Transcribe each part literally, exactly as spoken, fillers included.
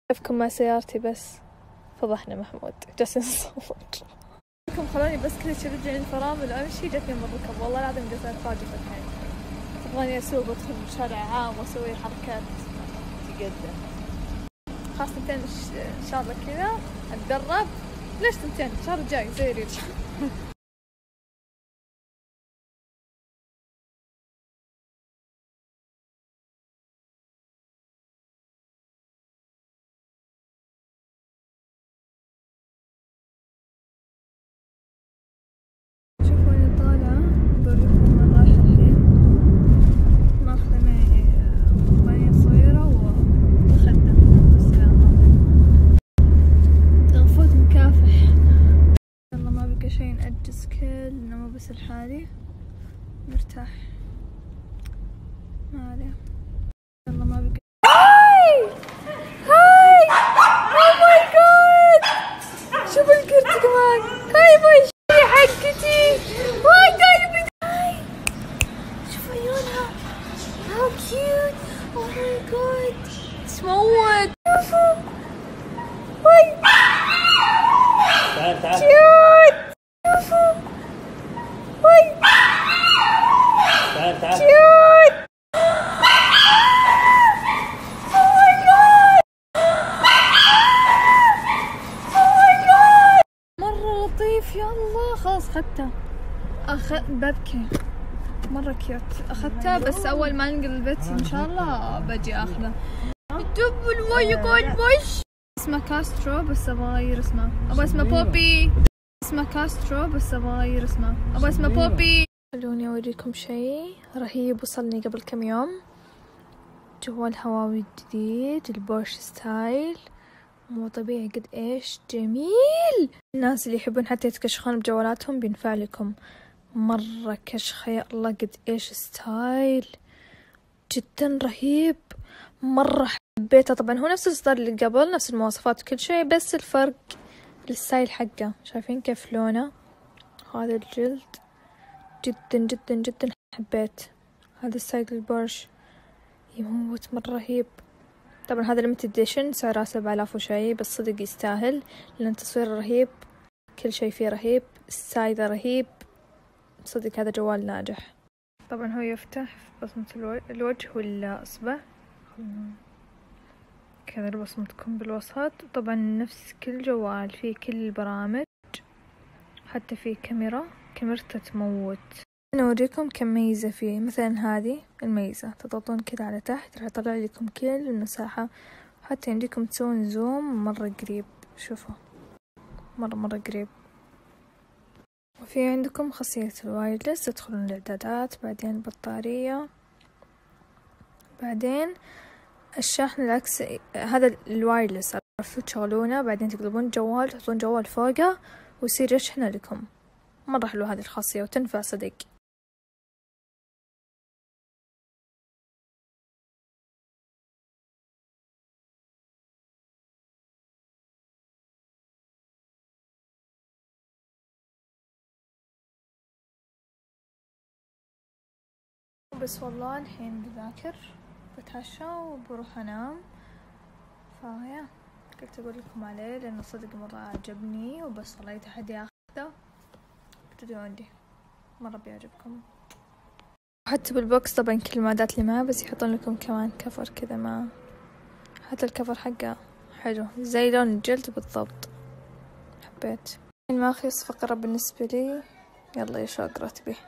شوفكم مع سيارتي بس فضحنا محمود جالسين نصور. خلوني بس كذا تشرجعني الفرامل وامشي، جتني مركب والله العظيم جالسة اتفاجئ الحين. تبغاني اسوق وادخل شارع عام واسوي حركات تقدم. خلاص تنتين ان شاء الله كذا اتدرب. ليش تنتين؟ الشهر الجاي زي ريج. شيء نأجز كلنا مو بس لحالي نرتاح ما عليه. يلا ما بقى. هاي هاي او ماي جاد شوفوا الكرت كمان. هاي باي حقتي واي قلبي. هاي شوفوا عيونها هاو كيوت. او ماي جاد تموت. شوفوا واي تعال تعال كيوت. تعال تعال كيوت. مرة لطيف. يا الله خلاص اخذته. أخ... ببكي مرة كيوت. اخذته بس اول ما انقل البيت ان شاء الله بجي اخذه. دب المي قاعد وش اسمه كاسترو بس ابغى اغير اسمه. ابغى اسمه بوبي. اسمه كاسترو بس ابغى اغير اسمه. ابغى اسمه بوبي. خلوني اوريكم شيء رهيب وصلني قبل كم يوم. جوال هواوي جديد البورش ستايل مو طبيعي قد ايش جميل. الناس اللي يحبون حتى يتكشخون بجوالاتهم بينفع لكم مرة كشخة. يا الله قد ايش ستايل جدا رهيب مرة حبيته. طبعا هو نفس الإصدار اللي قبل نفس المواصفات وكل شيء بس الفرق الستايل حقه. شايفين كيف لونه؟ هذا الجلد جدا جدا جدا حبيت هذا الستايل البورش يموت مرة رهيب. طبعا هذا ليميتد اديشن سعره سبعة آلاف وشي بس صدق يستاهل لأن التصوير رهيب كل شيء فيه رهيب السايزة رهيب صدق هذا جوال ناجح. طبعا هو يفتح بصمة الوجه والإصبع كذا البصمة تكون بالوسط. طبعا نفس كل جوال فيه كل البرامج حتى فيه كاميرا كاميرته تموت. أنا أوريكم كم ميزة فيه. مثلا هذه الميزة تضغطون كذا على تحت راح يطلع لكم كل المساحة حتى يمديكم تسوون زوم مرة قريب. شوفوا مرة مرة قريب. وفي عندكم خاصية الوايرلس تدخلون الإعدادات بعدين البطارية بعدين الشاحن العكس. هذا الوايرلس عرفتوا تشغلونه بعدين تقلبون الجوال تحطون جوال فوقه ويصير يشحن لكم. مرة حلوة هذه الخاصية وتنفع صدق. بس والله الحين بذاكر بتعشى وبروح انام فيا قلت اقول لكم عليه لانه صدق مرة عجبني وبس والله تحدي اخذه ابتدوا عندي مرة بيعجبكم. حتى بالبوكس طبعا كل المعدات اللي معاه بس يحطون لكم كمان كفر كذا معاه. حتى الكفر حقه حلو زي لون الجلد بالضبط حبيت. ما أخيص فقرة بالنسبة لي. يلا يا شوق رتبي.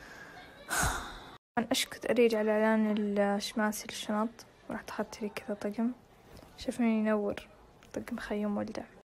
طبعا أشكت أريج على إعلان الشماسي للشنط ورحت أخذت لي كذا طقم. شوفوني ينور طقم خيوم ولدع.